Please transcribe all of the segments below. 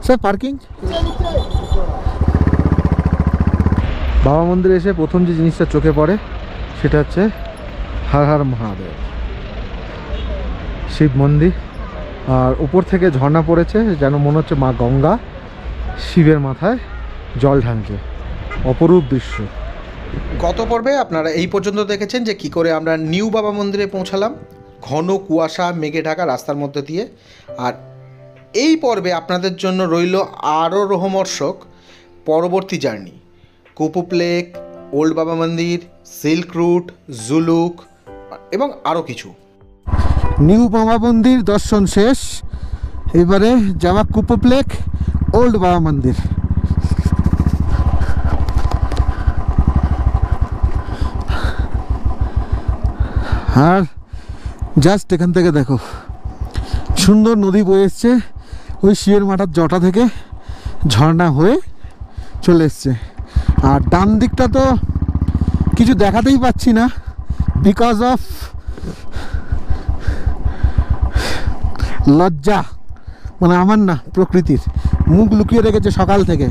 Sir parking. বাবা মন্দিরে এসে প্রথম যে জিনিসটা চোখে পড়ে সেটা হচ্ছে হর হর মহাদেব শিব মন্দির। আর উপর থেকে ঝর্ণা পড়েছে, যেন মনে হচ্ছে মা গঙ্গা শিবের মাথায় জল ঢালছে। অপরূপ দৃশ্য। গত পর্বে আপনারা এই পর্যন্ত দেখেছেন যে কি করে আমরা নিউ বাবা মন্দিরে পৌঁছালাম ঘন কুয়াশা মেঘে ঢাকা রাস্তার মধ্যে দিয়ে। আর এই পর্বে আপনাদের জন্য রইল আরও রোমহর্ষক পরবর্তী জার্নি। কুপুপ লেক, ওল্ড বাবা মন্দির, সিল্ক রুট, জুলুক এবং আরও কিছু। নিউ বাবা মন্দির দর্শন শেষ, এবারে যাওয়া কুপুপ লেক, ওল্ড বাবা মন্দির। আর জাস্ট এখান থেকে দেখো সুন্দর নদী বয়ে এসছে, ওই শিবের মাথার জটা থেকে ঝর্ণা হয়ে চলে এসছে। আর ডান দিকটা তো কিছু দেখাতেই পাচ্ছি না, বিকজ অফ লজ্জা, মানে আমার না, প্রকৃতির মুখ লুকিয়ে রেখেছে সকাল থেকে।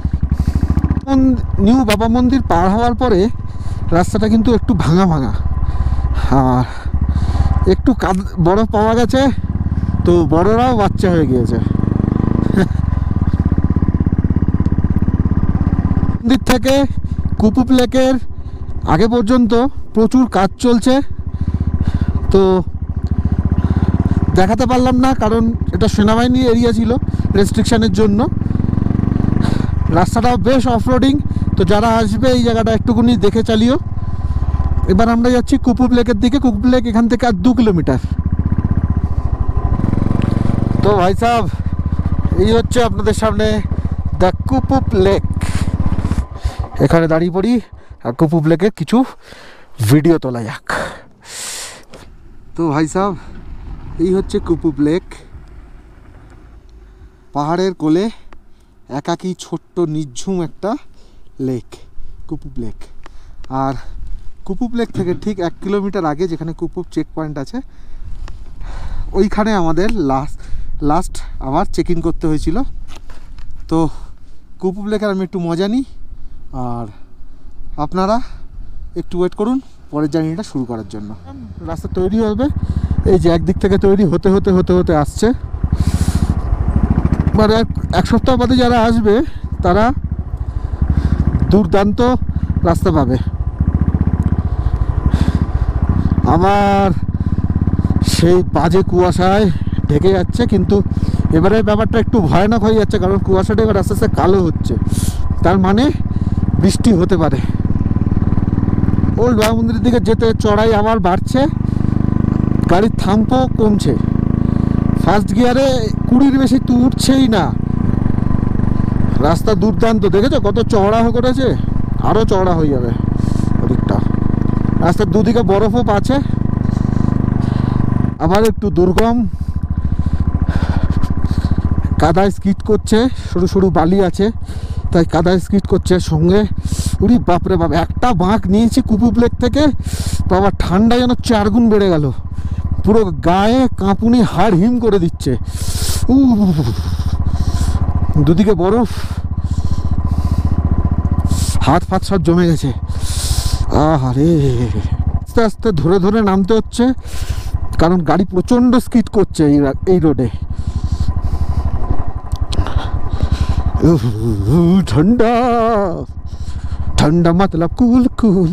নিউ বাবা মন্দির পার হওয়ার পরে রাস্তাটা কিন্তু একটু ভাঙা ভাঙা, আর একটু বরফ পাওয়া গেছে, তো বড়রাও বাচ্চা হয়ে গিয়েছে। মন্দির থেকে কুপুপ লেকের আগে পর্যন্ত প্রচুর কাজ চলছে, তো দেখাতে পারলাম না, কারণ এটা সেনাবাহিনী এরিয়া ছিল রেস্ট্রিকশানের জন্য। রাস্তাটাও বেশ অফরোডিং, তো যারা আসবে এই জায়গাটা একটুকুনি দেখে চালিও। এবার আমরা যাচ্ছি কুপুপ লেকের দিকে। কুপুপ লেক এখান থেকে আর 2 কিলোমিটার। তো ভাই সাহেব, এই হচ্ছে আপনাদের সামনে দ্য কুপুপ লেক। এখানে দাঁড়িয়ে পড়ি আর কুপুপ লেকের কিছু ভিডিও তোলা যাক। তো ভাই সাহেব, এই হচ্ছে কুপুপ লেক। পাহাড়ের কোলে একাকী ছোট্ট নিঝুম একটা লেক, কুপুপ লেক। আর কুপুপ লেক থেকে ঠিক 1 কিলোমিটার আগে যেখানে কুপুপ চেক পয়েন্ট আছে, ওইখানে আমাদের লাস্ট আবার চেক ইন করতে হয়েছিল। তো কুপুপ লেকের আমি একটু মজা নিই, আর আপনারা একটু ওয়েট করুন পরের জার্নিটা শুরু করার জন্য। রাস্তা তৈরি হবে, এই যে একদিক থেকে তৈরি হতে হতে হতে হতে আসছে। মানে 1 সপ্তাহ বাদে যারা আসবে তারা দুর্দান্ত রাস্তা পাবে। আমার সেই বাজে কুয়াশায় ঢেকে যাচ্ছে, কিন্তু এবারে ব্যাপারটা একটু ভয়ানক হয়ে যাচ্ছে, কারণ কুয়াশাটা এবার আস্তে আস্তে কালো হচ্ছে, তার মানে বৃষ্টি হতে পারে। ওল্ড বাবা মন্দিরের দিকে যেতে চড়াই আবার বাড়ছে, গাড়ির থাম্পও কমছে। ফার্স্ট গিয়ারে 20-র বেশি তো উঠছেই না। রাস্তা দুর্দান্ত, দেখেছো কত চওড়া করেছে, আরও চওড়া হয়ে যাবে ওদিকটা। রাস্তার দুদিকে বরফও আছে, আবার একটু দুর্গম, কাদায় স্কিট করছে, সরু সরু বালি আছে তাই কাদায় স্কিট করছে। সঙ্গে উরি বাপরে বাপ, একটা বাঁক নিয়েছি কুপুপ লেক থেকে, বাবা ঠান্ডা যেন 4 গুণ বেড়ে গেল, পুরো গায়ে কাঁপুনি হাড় হিম করে দিচ্ছে। দুদিকে বরফ, হাত ফাত সব জমে গেছে। আরে আস্তে আস্তে ধরে ধরে নামতে হচ্ছে, কারণ গাড়ি প্রচণ্ড স্কিড করছে এই রোডে। ঠান্ডা ঠান্ডা মতলব কুল কুল,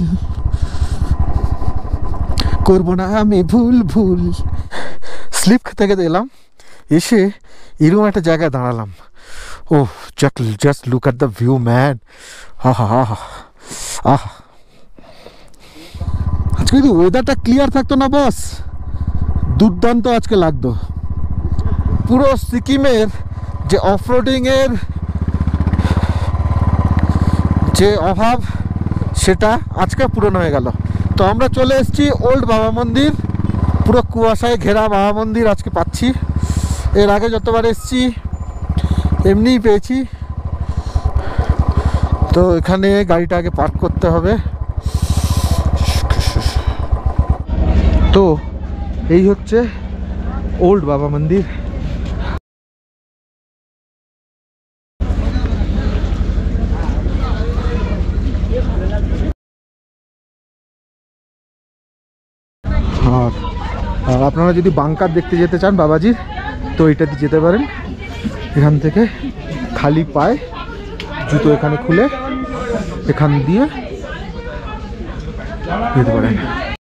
করবো না আমি ভুল ভুল। স্লিপ থেকে এলাম, এসে এরকম একটা জায়গায় দাঁড়ালাম। ও just look at the view man. আজকে যদি ওয়েদারটা ক্লিয়ার থাকতো না বস, দুর্দান্ত আজকে লাগতো। পুরো সিকিমের যে অফরোডিংয়ের যে অভাব, সেটা আজকে পূরণ হয়ে গেল। তো আমরা চলে এসেছি ওল্ড বাবা মন্দির, পুরো কুয়াশায় ঘেরা বাবা মন্দির আজকে পাচ্ছি। এর আগে যতবার এসেছি এমনিই পেয়েছি। তো এখানে গাড়িটা আগে পার্ক করতে হবে। তো এই হচ্ছে ওল্ড বাবা মন্দির। আপনারা যদি বাংকার দেখতে যেতে চান বাবাজির, তো এটাতে যেতে পারেন। এখান থেকে খালি পায়ে জুতো এখানে খুলে এখান দিয়ে যেতে পারেন।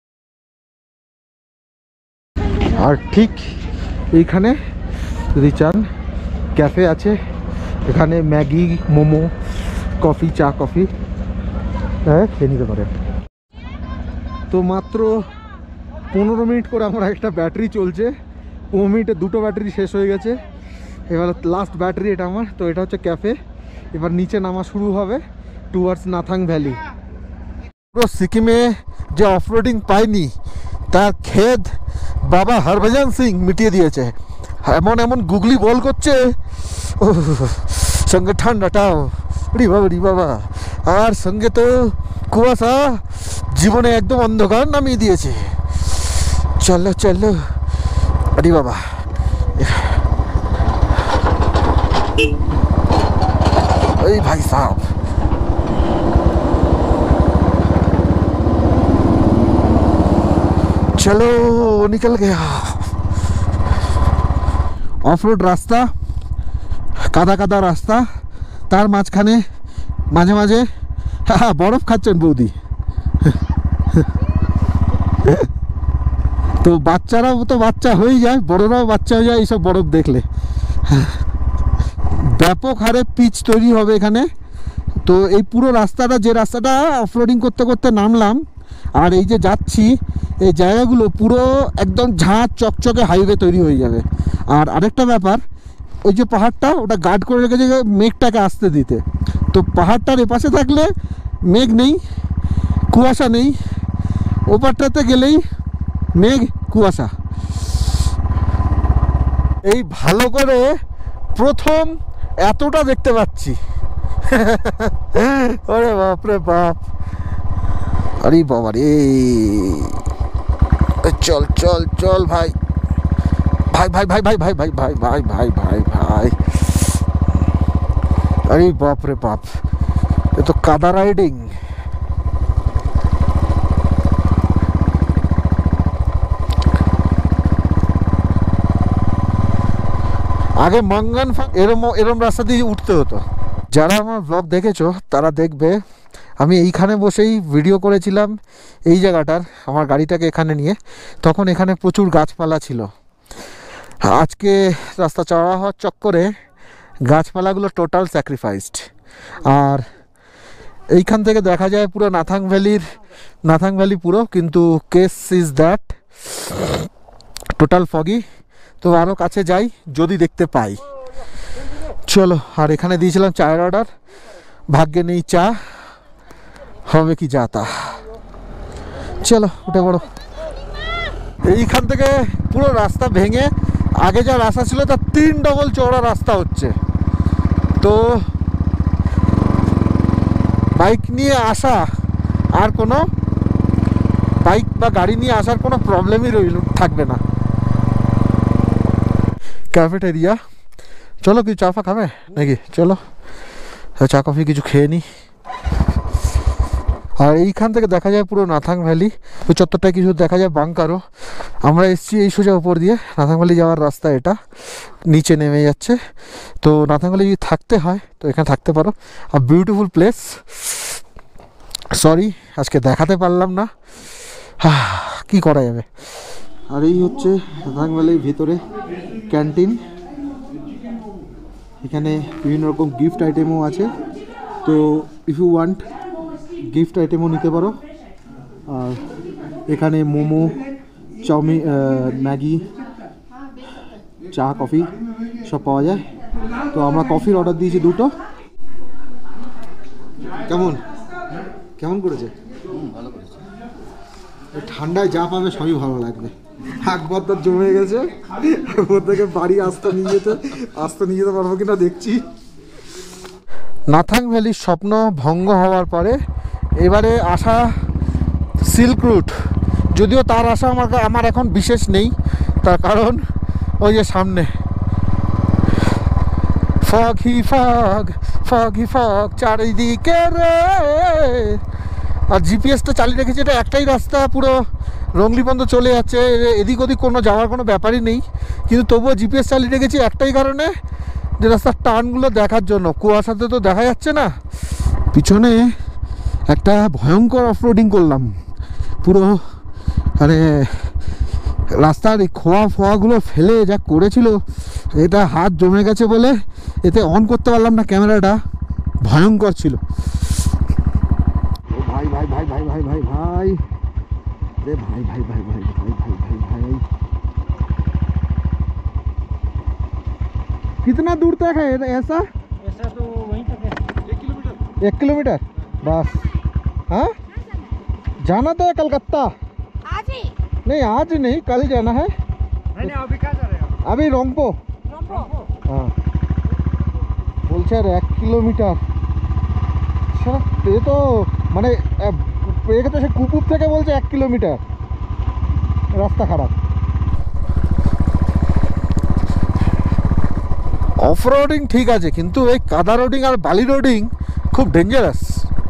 আর ঠিক এইখানে যদি চান ক্যাফে আছে, এখানে ম্যাগি, মোমো, কফি, চা কফি খেয়ে নিতে পারেন। তো মাত্র 15 মিনিট করে আমার একটা ব্যাটারি চলছে, 15 মিনিটে 2টো ব্যাটারি শেষ হয়ে গেছে। এবার লাস্ট ব্যাটারি এটা আমার। তো এটা হচ্ছে ক্যাফে। এবার নিচে নামা শুরু হবে টুয়ার্ডস নাথাং ভ্যালি। পুরো সিকিমে যে অফরোডিং পাইনি তার খেদ বাবা হরভজন সিং মিটিয়ে দিয়েছে। এমন এমন গুগলি বল করছে, সঙ্গে ঠান্ডাটাও রি বাবা, আর সঙ্গে তো কুয়াশা জীবনে একদম অন্ধকার নামিয়ে দিয়েছে। চলো চলো আরে বাবা, এই ভাই সাহেব চলো निकल गया। অফরোড রাস্তা, কাদা কাদা রাস্তা, তার মাঝখানে মাঝে মাঝে বরফ খাচ্ছেন বৌদি। তো বাচ্চারাও তো বাচ্চা হয়ে যায়, বড়রাও বাচ্চা হয়ে যায় এইসব বরফ দেখলে। ব্যাপক হারে পিচ তৈরি হবে এখানে। তো এই পুরো রাস্তাটা, যে রাস্তাটা অফরোডিং করতে করতে নামলাম আর এই যে যাচ্ছি, এই জায়গাগুলো পুরো একদম ঝাঁঝ চকচকে হাইওয়ে তৈরি হয়ে যাবে। আর আরেকটা ব্যাপার, ওই যে পাহাড়টা ওটা গার্ড করে রেখেছে মেঘটাকে আসতে দিতে। তো পাহাড়টার এপাশে থাকলে মেঘ নেই, কুয়াশা নেই, ওপারটাতে গেলেই মেঘ কুয়াশা। এই ভালো করে প্রথম এতটা দেখতে পাচ্ছি। আরে বাপরে বাপ, আরে বাবা রে, চল চল চল ভাই ভাই ভাই ভাই ভাই ভাই ভাই ভাই ভাই ভাই ভাই ভাই, আরে বাপ রে বাপ, এ তো কাদা রাইডিং। আগে মঙ্গন এরম রাস্তা দিয়ে উঠতে হতো। যারা আমার ব্লগ দেখেছো তারা দেখবে আমি এইখানে বসেই ভিডিও করেছিলাম এই জায়গাটার, আমার গাড়িটাকে এখানে নিয়ে। তখন এখানে প্রচুর গাছপালা ছিল। আজকে রাস্তা চওড়া হওয়ার চক্করে গাছপালাগুলো টোটাল স্যাক্রিফাইসড। আর এইখান থেকে দেখা যায় পুরো নাথাং ভ্যালি পুরো, কিন্তু case is that total foggy. তো আরও কাছে যাই যদি দেখতে পাই। চলো। আর এখানে দিয়েছিলাম চায়ের অর্ডার, ভাগ্যে নেই চা, হবে কি যাতা। চলো উঠে পড়ো। এইখান থেকে পুরো রাস্তা ভেঙে আগে যা রাস্তা ছিল তার 3 ডবল চওড়া রাস্তা হচ্ছে। তো বাইক নিয়ে আসা আর কোনো, বাইক বা গাড়ি নিয়ে আসার কোনো প্রবলেমই থাকবে না। ক্যাফেটেরিয়া, চলো কিছু চা ফা খাবে নাকি? চলো চা কফি কিছু খেয়ে নিই। আর এইখান থেকে দেখা যায় পুরো নাথাং ভ্যালি। ওই চত্বরটায় কিছু দেখা যায় বাংকারও। আমরা এসেছি এই সোজা উপর দিয়ে, নাথাং ভ্যালি যাওয়ার রাস্তা এটা, নিচে নেমে যাচ্ছে। তো নাথাং ভ্যালি যদি থাকতে হয় তো এখানে থাকতে পারো। আর বিউটিফুল প্লেস। সরি আজকে দেখাতে পারলাম না, কি করা যাবে। আর এই হচ্ছে নাথাং ভ্যালির ভিতরে ক্যান্টিন। এখানে বিভিন্ন রকম গিফট আইটেমও আছে। তো ইফ ইউ ওয়ান্ট গিফট আইটেমও নিতে পারো। আর এখানে মোমো, চাউমিন, ম্যাগি, চা কফি সব পাওয়া যায়। তো আমরা কফির অর্ডার দিয়েছি 2টো। কেমন কেমন করেছে? ভালো করেছে। ঠান্ডায় যা পাবে সবই ভালো লাগবে। একবার তো জমে গেছে, ওর থেকে বাড়ি আসতে নিয়ে যেতে পারবো কিনা দেখছি। নাথাং ভ্যালির স্বপ্ন ভঙ্গ হওয়ার পরে এবারে আসা সিল্ক রুট, যদিও তার আশা আমার এখন বিশেষ নেই। তার কারণ ওই যে সামনে ফগ চারিদিকে রে। আর জিপিএসটা চালিয়ে রেখেছি, এটা একটাই রাস্তা পুরো রংলি পর্যন্ত চলে যাচ্ছে, এদিক ওদিক কোনো যাওয়ার কোনো ব্যাপারই নেই। কিন্তু তবুও জিপিএস চালিয়ে রেখেছি একটাই কারণে, যে রাস্তার টার্নগুলো দেখার জন্য। কুয়াশাতে তো দেখা যাচ্ছে না। পিছনে একটা ভয়ঙ্কর অফরোডিং করলাম পুরো, মানে রাস্তার এই খোয়াগুলো ফেলে যা করেছিল, এটা হাত জমে গেছে বলে এতে অন করতে পারলাম না ক্যামেরাটা, ভয়ঙ্কর ছিল। ও ভাই ভাই ভাই ভাই ভাই ভাই ভাই রে ভাই ভাই ভাই ভাই ভাই ভাই भाई भाई कितना दूर तक है ऐसा? ऐसा तो वहीं तक है 1 किलोमीटर बस। हाँ जाना तो है कलकत्ता। आज ही नहीं आज नहीं, कल जाना है। नहीं अभी कहाँ जा रहे हो? अभी रोंगपो। रंपो हाँ বলছে আর 1 কিলোমিটার। আচ্ছা এ তো মানে একে তো সে কুপুর থেকে বলছে 1 কিলোমিটার, রাস্তা খারাপ। অফ রোডিং ঠিক আছে, কিন্তু এই কাদা রোডিং আর বালি রোডিং খুব ডেঞ্জারাস।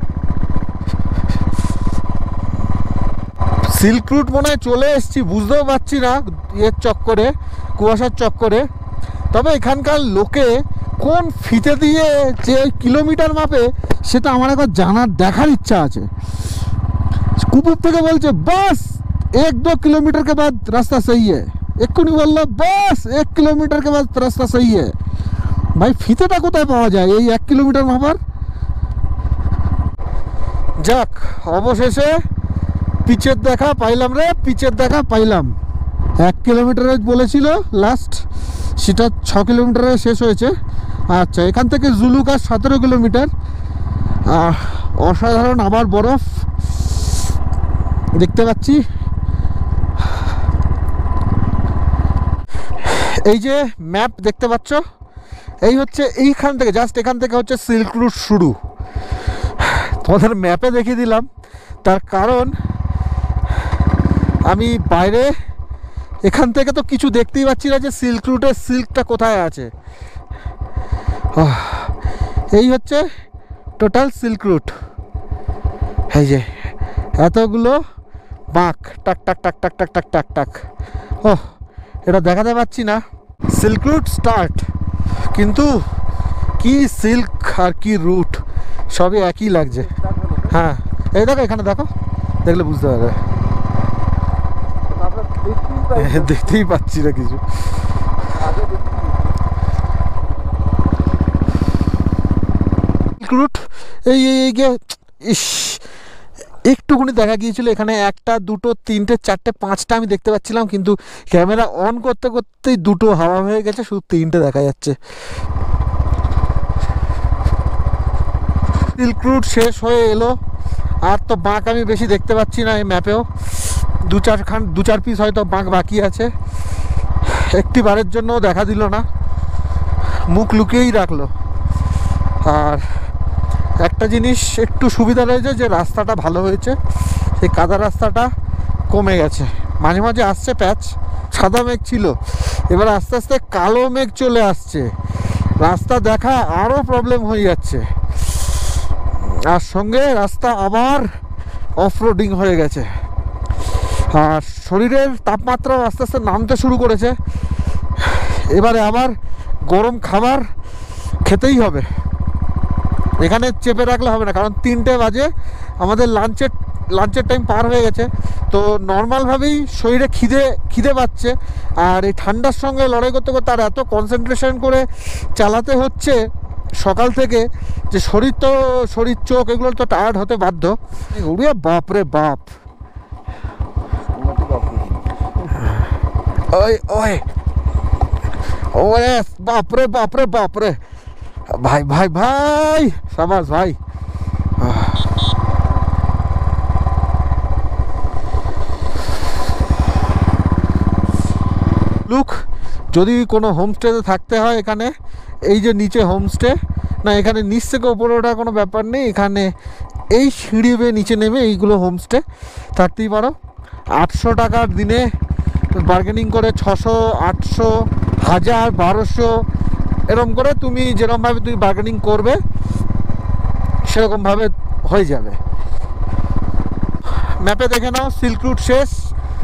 সিল্ক রুট মনে হয় চলে এসেছি, বুঝতেও পারছি না এর চক্করে, কুয়াশার চক্করে। তবে এখানকার লোকে কোন ফিতে দিয়ে যে কিলোমিটার মাপে সেটা আমার একবার জানার দেখার ইচ্ছা আছে। কুপুর থেকে বলছে বাস 1-2 किलोमीटर के बाद रास्ता सही है, এক্ষুনি বললো বাস 1 किलोमीटर के बाद रास्ता सही है। ভাই ফিতেটা কোথায় পাওয়া যায় এই 1 কিলোমিটার মাপার? যাক অবশেষে পিচের দেখা পাইলাম রে, পিচের দেখা পাইলাম। 1 কিলোমিটারে বলেছিল লাস্ট, সেটা 6 কিলোমিটারে শেষ হয়েছে। আচ্ছা এখান থেকে জুলুকার 17 কিলোমিটার। অসাধারণ আবার বরফ দেখতে পাচ্ছি। এই যে ম্যাপ দেখতে পাচ্ছ, এই হচ্ছে এইখান থেকে, জাস্ট এখান থেকে হচ্ছে সিল্ক রুট শুরু। তোমাদের ম্যাপে দেখিয়ে দিলাম, তার কারণ আমি বাইরে এখান থেকে তো কিছু দেখতেই পাচ্ছি না যে সিল্ক রুটের সিল্কটা কোথায় আছে। এই হচ্ছে টোটাল সিল্ক রুট। এই যে এতগুলো বাঁক, টাক টাক টাক টাক টাক টাক টাক টাক। ও এটা দেখাতে পাচ্ছি না। সিল্ক রুট স্টার্ট, কিন্তু কি সিল্ক আর কি রুট সবই একই লাগছে। হ্যাঁ এই দেখো, এখানে দেখো, দেখলে বুঝতে পারবে। দেখতেই পাচ্ছি না কিছু। রুট এই গিয়ে ইস একটুকুনি দেখা গিয়েছিল, এখানে 1টা 2টো 3টে 4টে 5টা আমি দেখতে পাচ্ছিলাম, কিন্তু ক্যামেরা অন করতে করতেই 2টো হাওয়া হয়ে গেছে, শুধু 3টে দেখা যাচ্ছে। সিল্ক রুট শেষ হয়ে এলো, আর তো বাঁক আমি বেশি দেখতে পাচ্ছি না এই ম্যাপেও। 2-4 পিস হয়তো বাঁক বাকি আছে। একটি বারের জন্য দেখা দিল না, মুখ লুকিয়েই রাখলো। আর একটা জিনিস একটু সুবিধা রয়েছে যে রাস্তাটা ভালো হয়েছে, সেই কাদা রাস্তাটা কমে গেছে। মাঝে মাঝে আসছে প্যাচ, সাদা মেঘ ছিল, এবার আস্তে আস্তে কালো মেঘ চলে আসছে, রাস্তা দেখা আরও প্রবলেম হয়ে যাচ্ছে। আর সঙ্গে রাস্তা আবার অফরোডিং হয়ে গেছে, আর শরীরের তাপমাত্রাও আস্তে আস্তে নামতে শুরু করেছে। এবারে আবার গরম খাবার খেতেই হবে, এখানে চেপে রাখলে হবে না, কারণ 3টে বাজে, আমাদের লাঞ্চের টাইম পার হয়ে গেছে। তো নর্মালভাবেই শরীরে খিদে পাচ্ছে, আর এই ঠান্ডার সঙ্গে লড়াই করতে করতে আর এত কনসেন্ট্রেশন করে চালাতে হচ্ছে সকাল থেকে, যে শরীর চোখ এগুলো তো টায়ার্ড হতে বাধ্য। উড়িয়া বাপরে বাপ, ওই ওই ওরে বাপরে বাপরে বাপরে, ভাই ভাই ভাই সাবাস ভাই। লুক, যদি কোনো হোমস্টেতে থাকতে হয় এখানে, এই যে নিচে হোমস্টে, না এখানে নিচ থেকে ওপরে ওঠার কোনো ব্যাপার নেই, এখানে এই সিঁড়ি বেয়ে নিচে নেমে এইগুলো হোমস্টে থাকতেই পারো। 800 টাকার দিনে বার্গেনিং করে 600, 800, 1000, 1200 এরকম করে তুমি যেরকমভাবে তুমি বার্গেনিং করবে সেরকমভাবে হয়ে যাবে। ম্যাপে দেখে নাও সিল্ক রুট শেষ,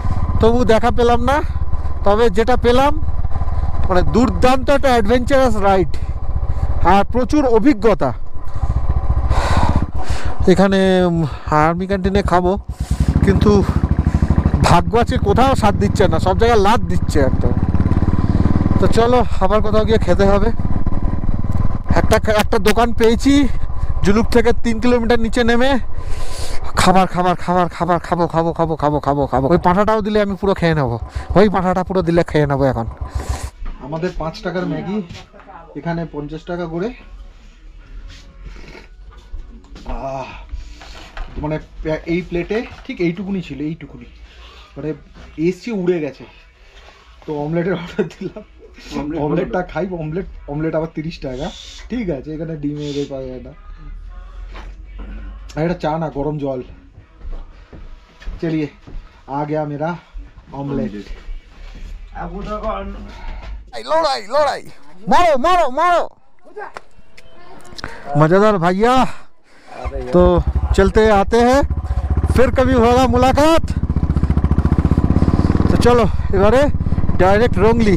তবু দেখা পেলাম না। তবে যেটা পেলাম মানে দুর্দান্ত একটা অ্যাডভেঞ্চারাস রাইড আর প্রচুর অভিজ্ঞতা। এখানে আর্মি ক্যান্টিনে খাবো, কিন্তু ভাগ্য আছে কোথাও সাথ দিচ্ছে না, সব জায়গায় লাদ দিচ্ছে একদম। তো চলো আবার কোথাও গিয়ে খেতে হবে। একটা দোকান পেয়েছি জুলুক থেকে 3 কিলোমিটার নিচে নেমে। খাবার খাবো। ওই পাঁঠাটাও দিলে আমি পুরো খেয়ে নেবো, ওই পাঁঠাটা পুরো দিলে খেয়ে নেবো এখন। আমাদের 5 টাকার ম্যাগি, এখানে 50 টাকা করে। মানে এই প্লেটে ঠিক এইটুকুনি ছিল, এইটুকুনি, মানে এসি উড়ে গেছে। তো অমলেটের অর্ডার দিলাম, অমলেটটা খাই। অমলেট আবার 30 টাকা। ঠিক আছে, এখানে ডিমের পাওয়া যায় না। আর এটা চা না, গরম জল। चलिए आ गया मेरा ऑमलेट। लड़ाई मारो मजेदार भैया। तो चलते आते हैं, फिर कभी होगा मुलाकात। तो चलो এবারে ডাইরেক্ট রংলি।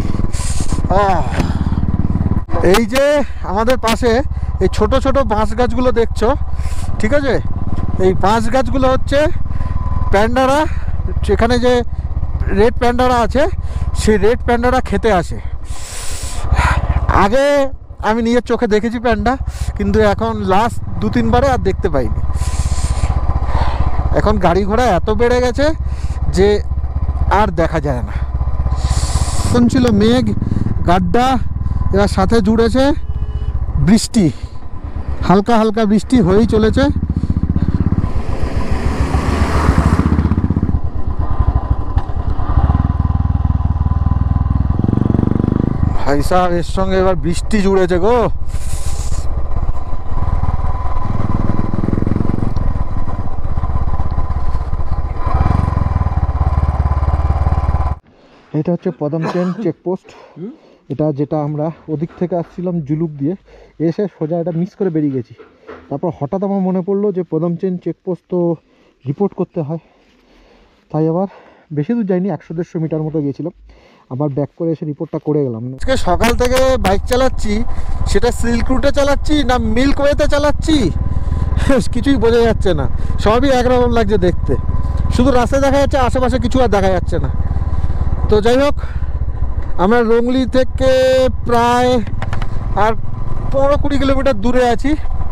এই যে আমাদের পাশে এই ছোট ছোট বাঁশ গাছগুলো দেখছো, ঠিক আছে, এই বাঁশ গাছগুলো হচ্ছে প্যান্ডারা। সেখানে যে রেড প্যান্ডারা আছে, সেই রেড প্যান্ডারা খেতে আসে। আগে আমি নিজের চোখে দেখেছি প্যান্ডা, কিন্তু এখন লাস্ট 2-3 বারে আর দেখতে পাইনি। এখন গাড়ি ঘোড়া এত বেড়ে গেছে যে আর দেখা যায় না। এখন ছিল মেঘ গাড্ডা, এবার সাথে জুড়েছে বৃষ্টি, হালকা হালকা বৃষ্টি হয়েই চলেছে। ভাই সাহেব, এর সঙ্গে এবার বৃষ্টি জুড়েছে গো। এটা হচ্ছে পদমচেন চেকপোস্ট। এটা যেটা আমরা ওদিক থেকে আসছিলাম জুলুক দিয়ে, এসে সোজা এটা মিস করে বেরিয়ে গেছি। তারপর হঠাৎ আমার মনে পড়লো যে পদমচেন চেকপোস্ট তো রিপোর্ট করতে হয়, তাই আবার বেশি দূর যাইনি, 100-150 মিটার মতো গিয়েছিলাম। আবার ব্যাক করে এসে রিপোর্টটা করে গেলাম। আজকে সকাল থেকে বাইক চালাচ্ছি, সেটা সিল্ক রুটে চালাচ্ছি না মিল্ক ওয়েতে চালাচ্ছি কিছুই বোঝা যাচ্ছে না। সবই একরকম লাগছে দেখতে, শুধু রাস্তায় দেখা যাচ্ছে, আশেপাশে কিছু আর দেখা যাচ্ছে না। তো যাই হোক, আমরা রংলি থেকে প্রায় আর 15-20 কিলোমিটার দূরে আছি।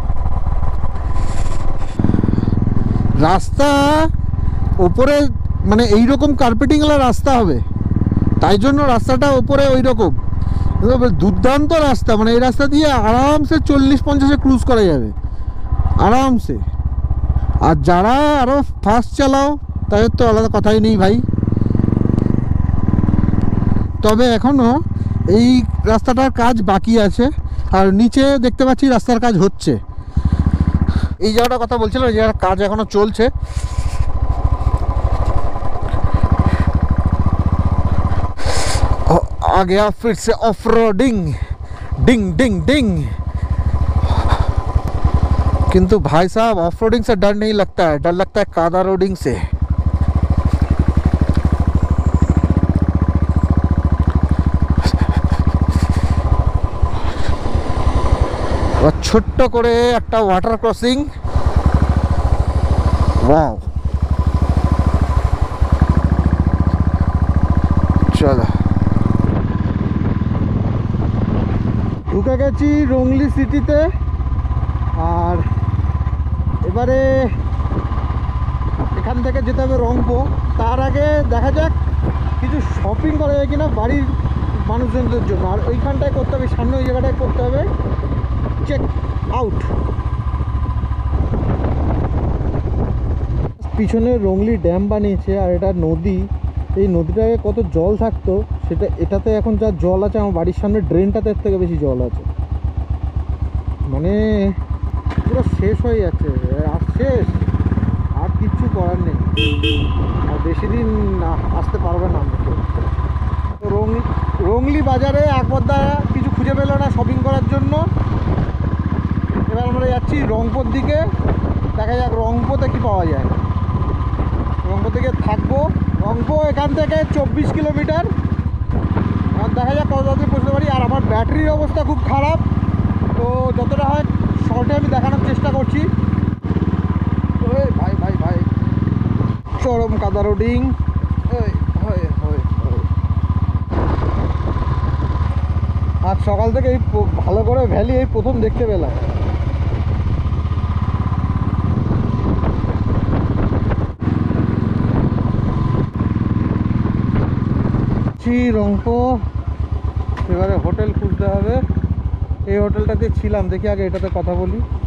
রাস্তা ওপরে মানে এইরকম কার্পেটিংওয়ালা রাস্তা হবে, তাই জন্য রাস্তাটা ওপরে ওই রকম দুর্দান্ত রাস্তা। মানে এই রাস্তা দিয়ে আরামসে 40-50-এ ক্রুজ করা যাবে আরামসে। আর যারা আরও ফাস্ট চালাও তাদের তো আলাদা কথাই নেই ভাই। তবে এখনও এই রাস্তাটার কাজ বাকি আছে, আর নিচে দেখতে পাচ্ছি রাস্তার কাজ হচ্ছে। এই জায়গাটার কথা বলছিলাম, এই জায়গার কাজ এখনও চলছে। आ गया फिर से ऑफ रोडिंग, डिंग डिंग डिंग। किंतु भाई साहब, ऑफ रोडिंग से डर नहीं लगता है, डर लगता है कादा रोडिंग से। ছোট্ট করে একটা ওয়াটার ক্রসিং, ওয়াও। চলো, ঢুকে গেছি রংলি সিটিতে। আর এবারে এখান থেকে যেতে হবে রংপো। তার আগে দেখা যাক কিছু শপিং করা যায় কিনা বাড়ির মানুষজনদের জন্য। আর ওইখানটায় করতে হবে, সামনে ওই জায়গাটায় করতে হবে চেক আউট। পিছনে রংলি ড্যাম বানিয়েছে, আর এটা নদী। এই নদীটায় কত জল থাকতো সেটা, এটাতে এখন যা জল আছে, আমার বাড়ির সামনে ড্রেনটাতে এর থেকে বেশি জল আছে। মানে পুরো শেষ হয়ে যাচ্ছে, আর শেষ, আর কিচ্ছু করার নেই। আর বেশি দিন আসতে পারবে না। তো রংলি বাজারে আকবরদা কিছু খুঁজে পেল না শপিং করার জন্য। এবার আমরা যাচ্ছি রংপুর দিকে, দেখা যাক রংপুরে কি পাওয়া যায়। রংপুর থেকে থাকবো, রংপো এখান থেকে 24 কিলোমিটার। আর দেখা যাক কত তাড়াতাড়ি পৌঁছতে পারি। আর আমার ব্যাটারির অবস্থা খুব খারাপ, তো যতটা হয় শর্টে আমি দেখানোর চেষ্টা করছি। ওই ভাই ভাই ভাই, চরম কাদা রোডিং। আজ সকাল থেকে এই ভালো করে ভ্যালি এই প্রথম দেখতে পেলাম। রংপো, এবারে হোটেল খুঁজতে হবে। এই হোটেলটাতে ছিলাম, দেখি আগে এটাতে কথা বলি।